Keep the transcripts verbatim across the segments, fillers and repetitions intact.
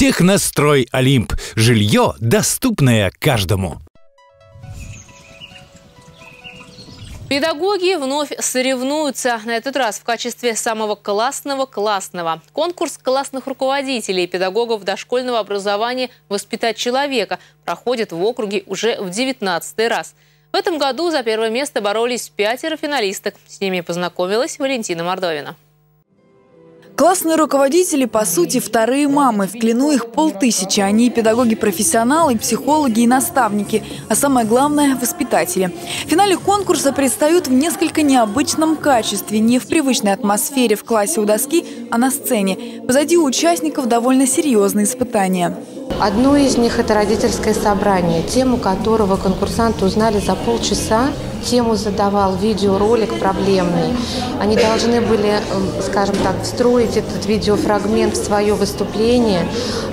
Технострой Олимп. Жилье, доступное каждому. Педагоги вновь соревнуются. На этот раз в качестве самого классного классного. Конкурс классных руководителей и педагогов дошкольного образования «Воспитать человека» проходит в округе уже в девятнадцатый раз. В этом году за первое место боролись пятеро финалисток. С ними познакомилась Валентина Мордовина. Классные руководители, по сути, вторые мамы. В плену их полтысячи. Они педагоги-профессионалы, психологи и наставники. А самое главное – воспитатели. В финале конкурса предстают в несколько необычном качестве. Не в привычной атмосфере в классе у доски, а на сцене. Позади у участников довольно серьезные испытания. Одно из них – это родительское собрание, тему которого конкурсанты узнали за полчаса. Тему задавал видеоролик проблемный. Они должны были, скажем так, встроить этот видеофрагмент в свое выступление.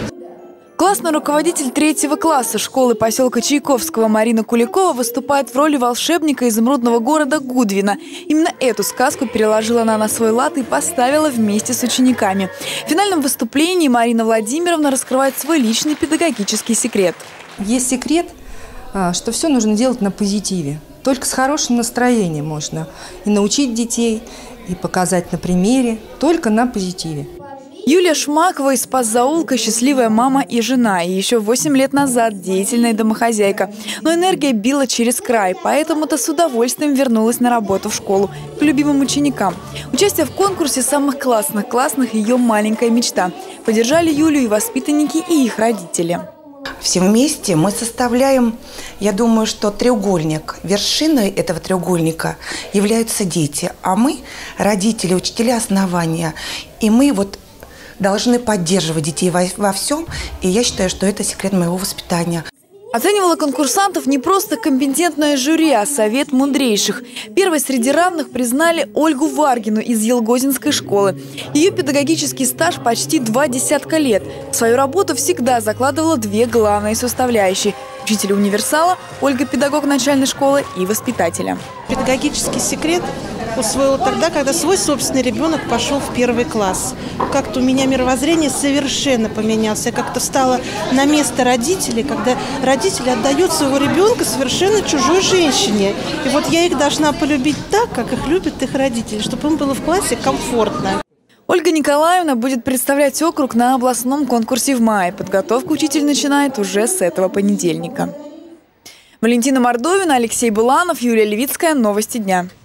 Классный руководитель третьего класса школы поселка Чайковского Марина Куликова выступает в роли волшебника изумрудного города Гудвина. Именно эту сказку переложила она на свой лад и поставила вместе с учениками. В финальном выступлении Марина Владимировна раскрывает свой личный педагогический секрет. Есть секрет, что все нужно делать на позитиве. Только с хорошим настроением можно и научить детей, и показать на примере, только на позитиве. Юлия Шмакова из Спас-Заулка – счастливая мама и жена. И еще восемь лет назад деятельная домохозяйка. Но энергия била через край, поэтому-то с удовольствием вернулась на работу в школу к любимым ученикам. Участие в конкурсе самых классных классных – ее маленькая мечта. Поддержали Юлю и воспитанники, и их родители. Все вместе мы составляем, я думаю, что треугольник. Вершиной этого треугольника являются дети, а мы, родители, учителя основания. И мы вот должны поддерживать детей во, во всем. И я считаю, что это секрет моего воспитания. Оценивала конкурсантов не просто компетентное жюри, а совет мудрейших. Первой среди равных признали Ольгу Варгину из Елгозинской школы. Ее педагогический стаж почти два десятка лет. В свою работу всегда закладывала две главные составляющие – учителя универсала, Ольга – педагог начальной школы и воспитателя. Педагогический секрет усвоила тогда, когда свой собственный ребенок пошел в первый класс. Как-то у меня мировоззрение совершенно поменялось. Я как-то встала на место родителей, когда родители отдают своего ребенка совершенно чужой женщине. И вот я их должна полюбить так, как их любят их родители, чтобы им было в классе комфортно. Ольга Николаевна будет представлять округ на областном конкурсе в мае. Подготовку учитель начинает уже с этого понедельника. Валентина Мордовина, Алексей Буланов, Юлия Левицкая. Новости дня.